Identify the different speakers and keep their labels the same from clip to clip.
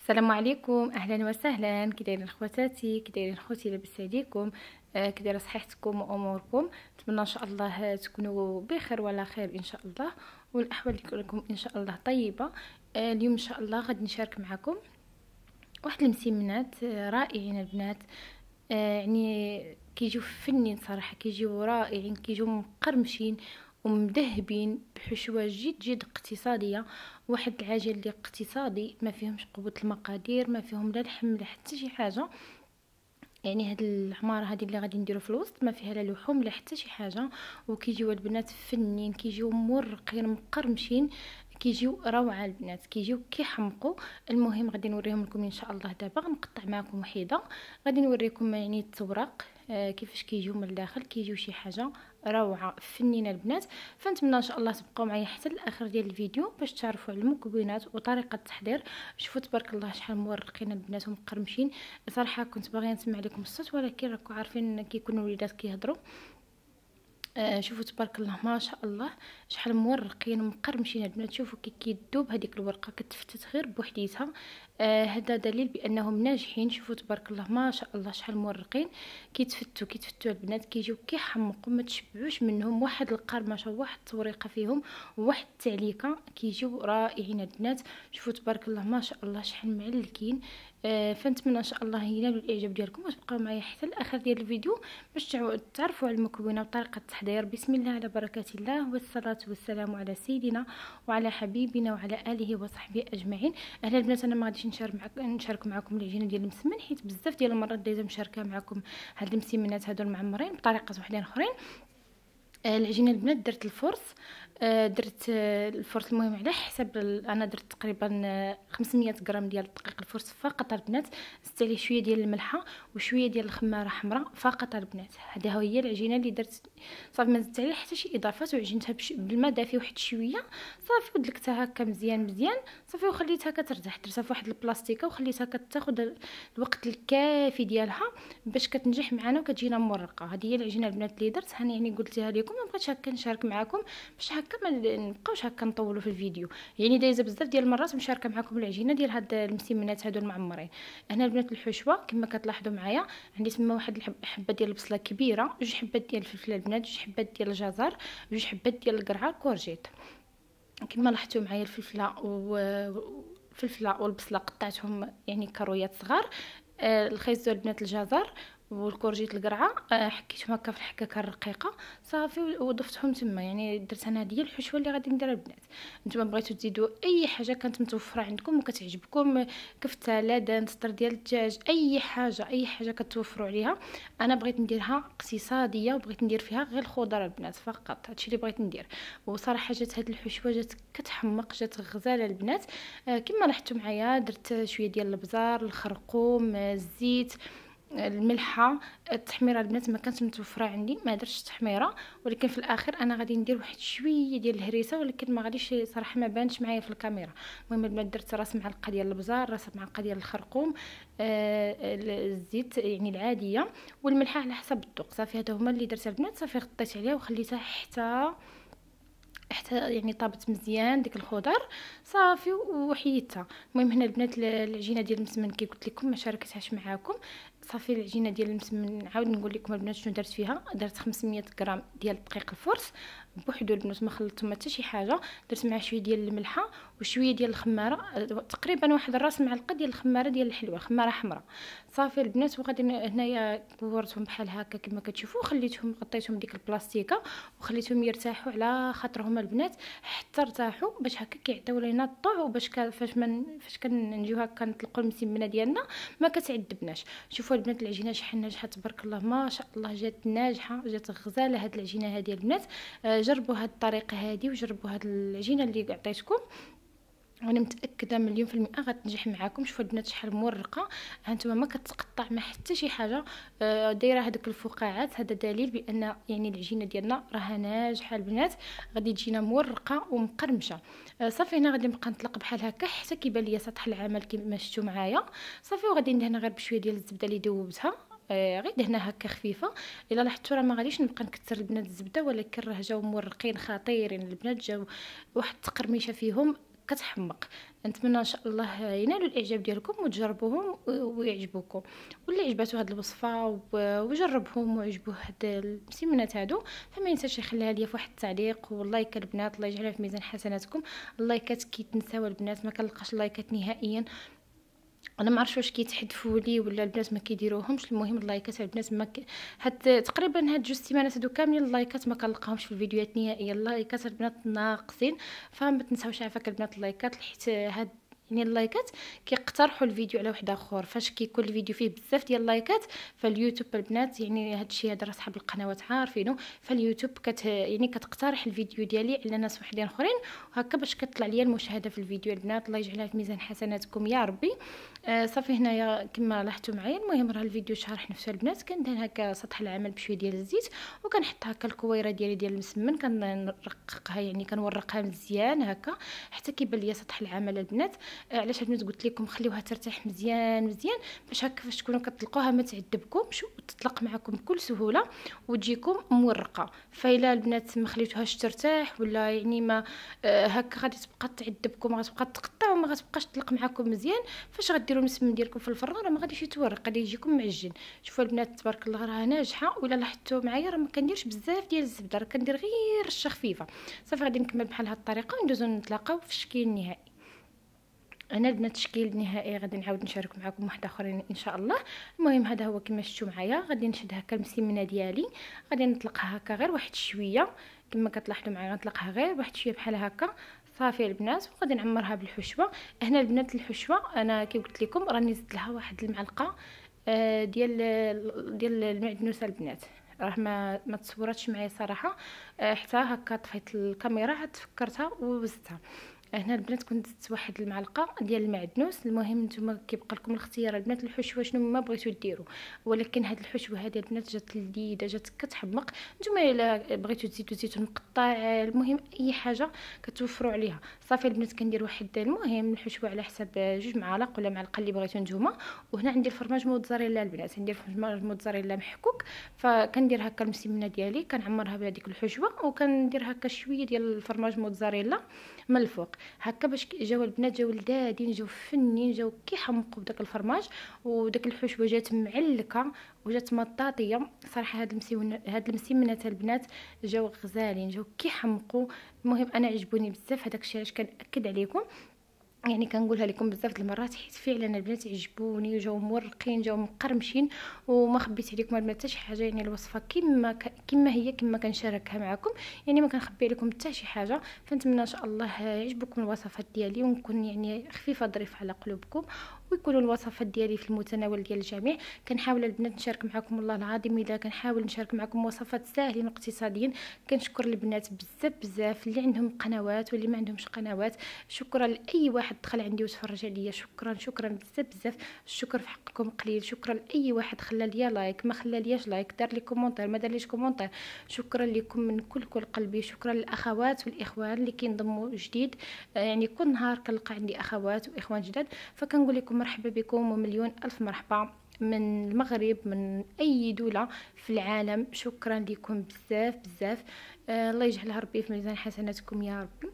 Speaker 1: السلام عليكم، اهلا وسهلا. كي دايرين خواتاتي، كي دايرين خوتي، لاباس عليكم؟ كي دايره صحتكم واموركم؟ نتمنى ان شاء الله تكونوا بخير وعلى خير ان شاء الله، والاحوال لكم ان شاء الله طيبه. اليوم ان شاء الله غادي نشارك معكم واحد المسمنات رائعين البنات. يعني كيجيو فنين صراحه، كيجيو رائعين، كيجيو مقرمشين ومذهبين بحشوه جد اقتصاديه. واحد العجل اللي اقتصادي، ما فيهمش قوه المقادير، ما فيهم لا لحم لا حتى شي حاجه. يعني هاد العماره هذه اللي غادي نديرو في الوسط ما فيها لا لحوم لا حتى شي حاجه، وكيجيو البنات فنين، كيجيو مرقين مقرمشين، كيجيو روعه البنات، كيجيو كيحمقوا. المهم غادي نوريهم لكم ان شاء الله. دابا غنقطع معكم وحيده، غادي نوريكم يعني التوراق كيفاش كيجيو من الداخل، كيجيو شي حاجه روعه فنينه البنات. فنتمنى ان شاء الله تبقاو معايا حتى الاخر ديال الفيديو باش تعرفوا على المكونات وطريقه التحضير. شوفوا تبارك الله شحال مورقين البنات ومقرمشين. صراحه كنت باغيه نسمع لكم الصوت، ولكن راكم عارفين كيكونوا الوليدات كيهضروا. شوفوا تبارك الله ما شاء الله شحال مورقين ومقرمشين البنات. شوفوا كي كيدوب هذيك الورقه، كتفتت غير بوحديتها. هذا دليل بانهم ناجحين. شوفوا تبارك الله ما شاء الله شحال مورقين، كيتفتوا البنات، كيجيو كيحمقوا، ما تشبعوش منهم. واحد القرمشه، واحد التوريقه فيهم، وواحد التعليكه، كيجيو رائعين البنات. شوفوا تبارك الله ما شاء الله شحال معلكين. فنتمنى ان شاء الله ينالوا الاعجاب ديالكم وتبقاو معايا حتى الاخر ديال الفيديو باش تعرفوا على المكونات وطريقه التحضير. بسم الله على بركه الله، والصلاه والسلام على سيدنا وعلى حبيبنا وعلى اله وصحبه اجمعين. اهلا البنات، انا ما غاديش نشارك معكم العجينه ديال المسمن، حيت بزاف ديال المرات ديجا مشاركه معكم هاد المسمنات هادو المعمرين بطريقه وحدين اخرين. العجينه البنات درت الفرص، درت الفرص المهم على حسب انا درت تقريبا 500 غرام ديال الدقيق الفرص فقط البنات. زدت عليه شويه ديال الملحه وشويه ديال الخماره حمراء فقط البنات. هذه هي العجينه اللي درت. صافي ما زدت عليه حتى شي اضافات، وعجنتها بالماء دافي واحد شويه. صافي ودلكتها هكا مزيان صافي، وخليتها كترتاح. درتها في واحد البلاستيكه وخليتها كتاخذ الوقت الكافي ديالها باش كتنجح معنا وكتجينا مرقه. هذه هي العجينه البنات اللي درت. هاني يعني قلتها لكم، ما بغيتش هكا نشارك معكم باش هكا ما نبقاوش هكا نطولوا في الفيديو. يعني دايزه بزاف ديال المرات مشاركه معكم العجينه ديال هاد المسمنات هادو المعمرين. هنا البنات الحشوه كما كتلاحظوا معايا عندي تما واحد الحبه ديال البصله كبيره، جوج حبات ديال الفلفل البنات، جوج حبات ديال الجزر، جوج حبات ديال القرعه الكورجيت. كما لاحظتوا معايا الفلفله والبصله قطعتهم يعني كرويات صغار. الخيزو البنات الجزر والكورجيت القرعه حكيتهم هكا في الحكاكه الرقيقه صافي وضفتهم تما. يعني درت انا هذه الحشوه اللي غادي نديرها البنات. نتوما بغيتو تزيدوا اي حاجه كانت متوفره عندكم وكتعجبكم، كفته، لدن، سطر ديال الدجاج، اي حاجه كتوفروا عليها. انا بغيت نديرها اقتصاديه وبغيت ندير فيها غير الخضر البنات فقط. هادشي اللي بغيت ندير. وصراحه جات هاد الحشوه جات كتحمق، جات غزاله البنات. كما لاحظتوا معايا درت شويه ديال الابزار، الخرقوم، الزيت، الملحه. التحميره البنات ما كانت متوفره عندي، ما درتش تحميره، ولكن في الاخر انا غادي ندير واحد شويه ديال الهريسه، ولكن ما غاديش صراحه ما بانش معايا في الكاميرا. المهم البنات درت راس معلقه ديال الابزار، راس معلقه ديال الخرقوم، الزيت يعني العاديه، والملحه على حسب الذوق. صافي هادو هما اللي درتها البنات. صافي غطيت عليها وخليتها حتى يعني طابت مزيان ديك الخضر صافي وحيدتها. المهم هنا البنات العجينه ديال المسمن كي قلت لكم ما شاركتهاش معاكم. صافي العجينه ديال المسمن نعاود نقول لكم البنات شنو درت فيها. درت 500 غرام ديال الدقيق الفرص بوحدو البنات، ما خلطتهم حتى شي حاجه. درت معاه شويه ديال الملحه وشويه ديال الخماره، تقريبا واحد الراس معلقه ديال الخماره ديال الحلوه، خماره حمراء. صافي البنات وغادي هنايا كورتهم بحال هكا كما كتشوفوا، خليتهم غطيتهم ديك البلاستيكه وخليتهم يرتاحوا على خاطرهم البنات حتى ارتاحوا، باش هكا كيعطيو لينا الطوع، وباش فاش كنجيو هكا نطلقوا المسمنه ديالنا ما كتعذبناش. شوفوا البنات العجينه شحال ناجحه تبارك الله ما شاء الله، جات ناجحه، جات غزاله هاد العجينه هذه البنات. جربوا هاد الطريقه هذه وجربوا هاد العجينه اللي عطيتكم، وانا متاكده مليون في المئه غتنجح معاكم. شوفوا البنات شحال مورقه، هانتوما ما كتقطع ما حتى شي حاجه. دايره هذوك الفقاعات، هذا دليل بان يعني العجينه ديالنا راها ناجحه البنات، غادي تجينا مورقه ومقرمشه. صافي هنا غادي نبقى نطلق بحال هكا حتى كيبان ليا سطح العمل كما شفتوا معايا. صافي وغادي ندهنها غير بشويه ديال الزبده اللي دوبتها، غير دهنه هكا خفيفه. الا لاحظتوا راه ما غاديش نبقى نكثر البنات الزبده، ولكن راه جاو مورقين خطيرين البنات، جاو واحد التقرميشه فيهم كتحمق. نتمنى ان شاء الله ينالوا الاعجاب ديالكم وتجربوهم ويعجبوكم. واللي عجباتو هاد الوصفه وجربهم وعجبوه هاد المسمنات هادو، فما ينساش يخليها ليا في واحد التعليق. واللايك البنات الله يجعلها في ميزان حسناتكم. اللايكات كيتنساو البنات، ما كنلقاش اللايكات نهائيا. انا ما عرفتش واش كيتحذفوا لي ولا البنات ما كيديروهمش. المهم اللايكات البنات هاد تقريبا هاد 2 سيمانات هادو كاملين اللايكات ما كنلقاهمش في الفيديوهات نهائيا. اللايكات البنات ناقصين، فما تنساوش عافاك البنات اللايكات، حيت هاد يعني اللايكات كيقترحوا الفيديو على واحد اخر. فاش كيكون الفيديو فيه بزاف ديال اللايكات فاليوتيوب البنات يعني هادشي هذا راه صحاب القنوات عارفينه، فاليوتيوب يعني كتقترح الفيديو ديالي على ناس وحدين اخرين، وهكا باش كطلع ليا المشاهده في الفيديو. البنات الله يجعلها في ميزان حسناتكم يا ربي. صافي هنايا كما لاحظتوا معايا. المهم راه الفيديو شارح نفسه البنات. كندهن هكا سطح العمل بشويه ديال الزيت، وكنحط هكا الكويره ديالي ديال المسمن، كنرققها يعني كنورقها مزيان هكا حتى كيبان ليا سطح العمل البنات. علاش البنات قلت لكم خليوها ترتاح مزيان مزيان باش هكا فاش تكونوا كتطلقوها ما تعذبكمش وتطلق معكم بكل سهوله وتجيكم مورقه. فإلا البنات ما خليتوهاش ترتاح ولا يعني ما هكا غادي تبقى تعذبكم، غتبقى تقطع وما غتبقاش تطلق معكم مزيان. فاش غديروا المسمن ديالكم في الفران راه ما غاديش يتورق، غادي يجيكم معجن. شوفوا البنات تبارك الله راه ناجحه. ولا لاحظتوا معايا راه ما كنديرش بزاف ديال الزبده، راه كندير غير رشه خفيفه. صافي غادي نكمل بحال هاد الطريقه وندوزو نتلاقاو في الشكل النهائي. انا البنات التشكيل النهائي غادي نعاود نشارك معكم واحد اخرين ان شاء الله. المهم هذا هو كما شفتوا معايا. غادي نشد هكا المسمنه ديالي، غادي نطلقها هكا غير واحد شويه كما كتلاحظوا معايا، غنطلقها غير واحد شويه بحال هكا. صافي البنات وغادي نعمرها بالحشوه. هنا البنات الحشوه انا كي قلت لكم راني زدت لها واحد المعلقه ديال المعدنوس البنات. راه ما تصوراتش معايا صراحه، حتى هكا طفيت الكاميرا عاد فكرتها وزدتها. هنا البنات كنت زدت واحد المعلقه ديال المعدنوس. المهم نتوما كيبقى لكم الاختيار البنات الحشوه شنو ما بغيتو ديروا، ولكن هاد الحشوه هذه البنات جات لذيذه، جات كتحمق. نتوما الا بغيتو تزيدوا زيتون مقطع، المهم اي حاجه كتوفروا عليها. صافي البنات كندير واحد المهم الحشوه على حساب 2 معالق ولا معلقه اللي بغيتو نتوما. وهنا عندي الفرماج موتزاريلا البنات، ندير فرماج موتزاريلا محكوك. فكندير هكا المسمنه ديالي كنعمرها بهذيك الحشوه، وكندير هكا شويه ديال الفرماج موتزاريلا من الفوق هكا باش جاو البنات جاو لذاذين جاو فنين جاو كيحمقوا بداك الفرماج. وداك الحشوه جات معلكه وجات مطاطيه صراحه. هاد المسمنات البنات جاو غزالين جاو كيحمقوا. المهم انا عجبوني بزاف. هذاك الشيء علاش كنأكد عليكم يعني كنقولها لكم بزاف د المرات، حيت فعلا البنات عجبوني وجاو مورقين جاو مقرمشين. وما خبيت عليكم البنات حتى شي حاجه، يعني الوصفه كما هي كما كنشاركها معكم، يعني ما كنخبي عليكم حتى شي حاجه. فنتمنى ان شاء الله يعجبكم الوصفات ديالي ونكون يعني خفيفه ظريفه على قلوبكم، ويكونوا الوصفات ديالي في المتناول ديال الجميع. كنحاول البنات نشارك معكم والله العظيم الا كنحاول نشارك معكم وصفات ساهلين واقتصاديين. كنشكر البنات بزاف بزاف اللي عندهم قنوات واللي ما عندهمش قنوات. شكرا لاي واحد دخل عندي وتفرج عليا، شكرا بزاف بزاف. الشكر في حقكم قليل. شكرا لاي واحد خلى ليا لايك، ما خلى لياش لايك، دار لي كومونتير، ما دار ليش كومونتير. شكرا لكم من كل قلبي. شكرا للاخوات والاخوان اللي كينضموا جديد، يعني كل نهار كنلقى عندي اخوات واخوان جداد. فكنقول لكم مرحبا بكم ومليون الف مرحبا من المغرب من اي دوله في العالم. شكرا لكم بزاف بزاف. الله يجعلها ربي في ميزان حسناتكم يا ربي.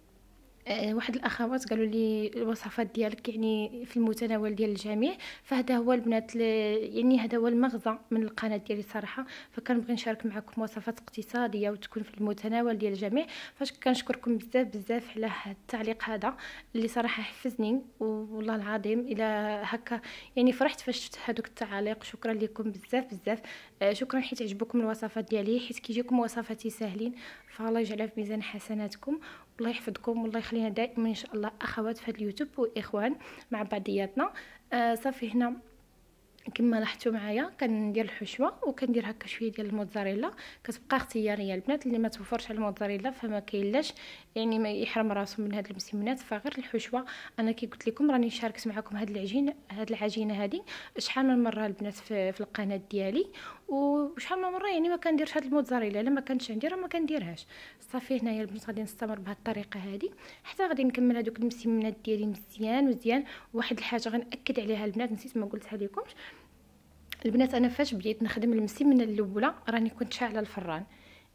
Speaker 1: واحد الاخوات قالوا لي الوصفات ديالك يعني في المتناول ديال الجميع، فهذا هو البنات يعني هذا هو المغزى من القناه ديالي صراحه. فكنبغي نشارك معكم وصفات اقتصاديه وتكون في المتناول ديال الجميع. فاش كنشكركم بزاف بزاف على هذا التعليق هذا اللي صراحه حفزني والله العظيم. الى هكا يعني فرحت فاش شفت هذوك التعاليق. شكرا لكم بزاف بزاف. شكرا حيت عجبكم الوصفات ديالي، حيت كيجيكم وصفاتي ساهلين. فالله يجعلها في ميزان حسناتكم والله يحفظكم والله يخلينا دائما ان شاء الله اخوات في اليوتيوب واخوان مع بعضياتنا. صافي هنا كما لاحظتوا معايا كندير الحشوه وكندير هكا شويه ديال الموتزاريلا. كتبقى اختياريه البنات، اللي ما توفرش على الموتزاريلا فما كاينلاش يعني ما يحرم راسو من هاد المسمنات، فغير الحشوه. انا كي قلت لكم راني شاركت معكم هاد العجينه هذه شحال من مره البنات في القناه ديالي، وشحال من مره يعني ما كنديرش هاد الموتزاريلا. لما كانتش عندي راه ما كنديرهاش. صافي هنايا البنات غادي نستمر بهاد الطريقه هذه حتى غادي نكمل هذوك المسمنات ديالي مزيان. واحد الحاجه غنأكد عليها البنات نسيت ما قلتها لكمش البنات، انا فاش بديت نخدم المسمنه الاولى راني كنت شاعله الفران.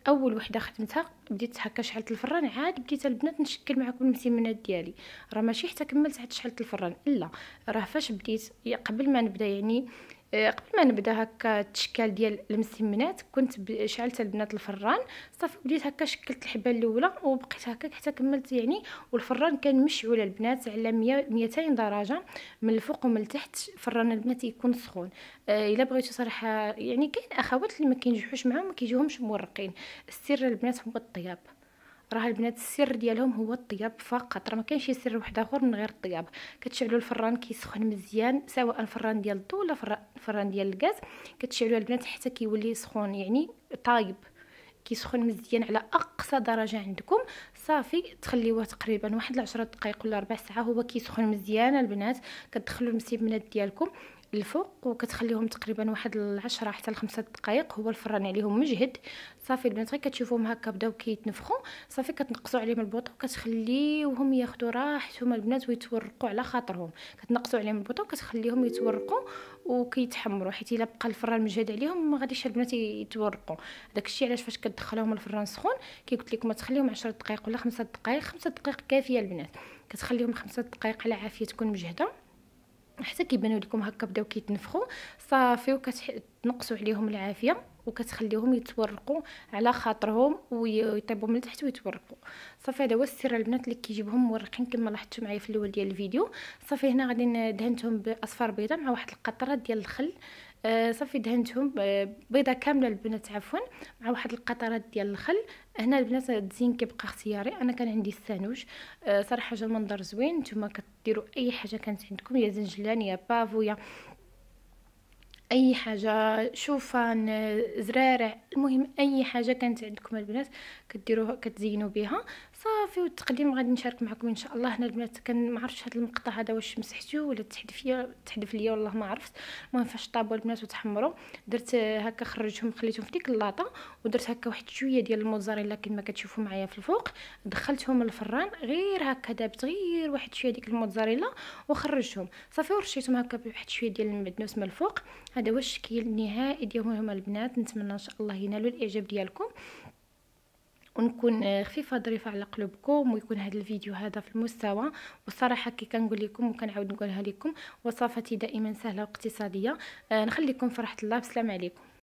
Speaker 1: اول وحده خدمتها بديت هكا شعلت الفران، عاد بديت البنات نشكل معكم المسمنات ديالي. راه ماشي حتى كملت عاد شعلت الفران، لا راه فاش بديت قبل ما نبدا يعني قبل ما نبدا هكا التشكال ديال المسمنات كنت شعلت البنات الفران صافي، بديت هكا شكلت الحبه الاولى وبقيت هكا حتى كملت يعني. والفران كان مشعول البنات على 200 درجه من الفوق ومن التحت. فران البنات يكون سخون. الا بغيتو صراحه يعني كاين اخوات اللي ما كينجحوش معاهم ما كيجيوهمش مورقين. السر البنات هو الطياب. راه البنات السر ديالهم هو الطياب فقط، راه ما كاينش شي سر واحد اخر من غير الطياب. كتشعلوا الفران كيسخن مزيان، سواء فران ديال الضو ولا فران ديال الغاز، كتشعلوا البنات حتى كيولي سخون يعني طايب، كيسخن مزيان على اقصى درجه عندكم. صافي تخليوه تقريبا واحد 10 دقائق ولا ربع ساعه هو كيسخن مزيان البنات. كتدخلوا المسمنات ديالكم الفوق وكتخليهم تقريبا واحد 10 حتى ل5 دقائق، هو الفران عليهم مجهد. صافي البنات غير كتشوفوهم هكا بداو كيتنفخوا، صافي كتنقصوا عليهم البوطه وكتخليوهم ياخذوا راحتهم البنات ويتورقوا على خاطرهم. كتنقصوا عليهم البوطه وكتخليهم يتورقوا وكيتحمروا، حيت الا بقى الفران مجهد عليهم ما غاديش البنات يتورقوا. داكشي علاش فاش كتدخلوهم الفران سخون كي قلت لكم تخليهم 10 دقائق ولا 5 دقائق. 5 دقائق كافيه البنات، كتخليهم 5 دقائق على عافيه تكون مجهده حتى كيبانوا لكم هكا بداو كيتنفخوا. صافي وكتنقصوا عليهم العافيه وكتخليهم يتورقوا على خاطرهم ويطيبوا من التحت ويتورقوا. صافي هذا هو السر البنات اللي كيجيبهم مورقين كما لاحظتوا معايا في الاول ديال الفيديو. صافي هنا غادي دهنتهم باصفار بيضاء مع واحد القطره ديال الخل. صافي دهنتهم بيضه كامله البنات عفوا مع واحد القطرات ديال الخل. هنا البنات التزيين كيبقى اختياري، انا كان عندي السانوج. صراحه جا المنظر زوين. نتوما كديروا اي حاجه كانت عندكم، يا زنجلان يا بافو يا اي حاجه، شوفان زرارع، المهم اي حاجه كانت عندكم البنات كديروها كتزينوا بها. صافي والتقديم غادي نشارك معكم ان شاء الله. هنا البنات كان ما عرفتش هذا المقطع هذا واش مسحتوه ولا تحدف ليا والله ما عرفت. المهم فاش طابوا البنات وتحمروا درت هكا خرجتهم خليتهم في ديك اللاطه ودرت هكا واحد شويه ديال الموزاريلا كما كتشوفوا معايا في الفوق. دخلتهم الفران غير هكا دابت غير واحد شويه ديك الموزاريلا وخرجتهم. صافي ورشيتهم هكا بواحد شويه ديال المعدنوس من الفوق. هذا هو الشكل النهائي ديالهم البنات. نتمنى ان شاء الله ينالوا الاعجاب ديالكم ونكون خفيفه ظريفه على قلوبكم، ويكون هذا الفيديو هذا في المستوى. والصراحه كي كنقول لكم وكنعاود نقولها لكم، وصفاتي دائما سهله واقتصاديه. نخليكم في رحمه الله. بسلام عليكم.